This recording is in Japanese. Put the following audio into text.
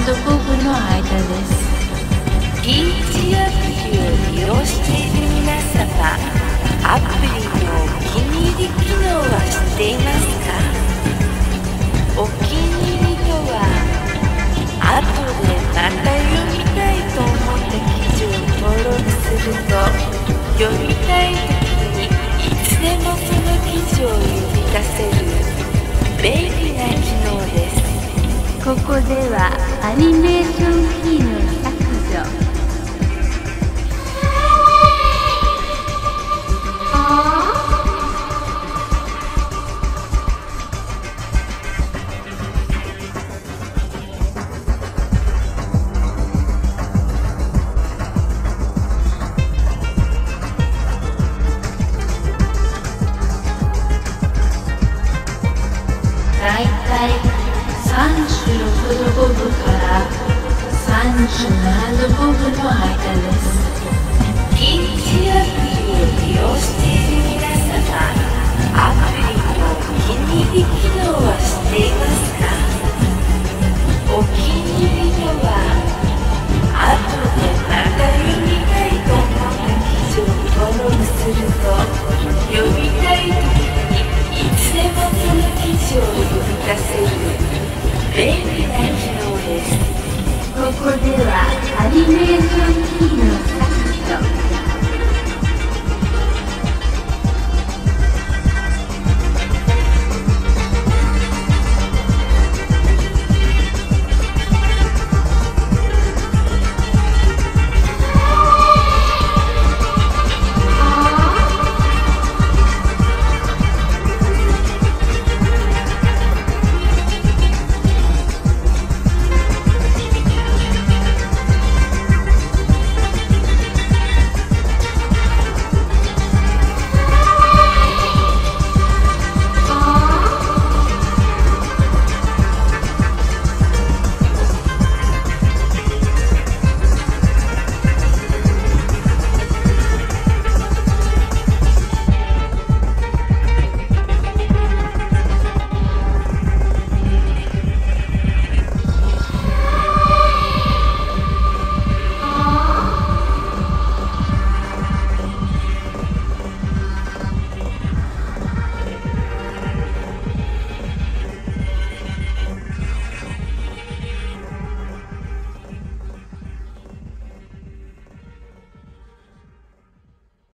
5分の間です。 ピーチアプリを利用している皆様、アプリのお気に入り機能は知っていますか？お気に入りとは、後でまた読みたいと思った記事を登録すると、読みたい時にいつでもその記事を呼び出せる便利な機能です。 ここではアニメーションキーの削除。だいたい36度5分から37度5分の間です。 ピーチアプリを利用している皆様、アプリのお気に入り機能は知っていますか？お気に入りとは、後でまた読みたいと思った記事を登録すると、読みたい時にいつでもその記事を呼び出せる便利な機能です。 ここではアニメーションキーの削除。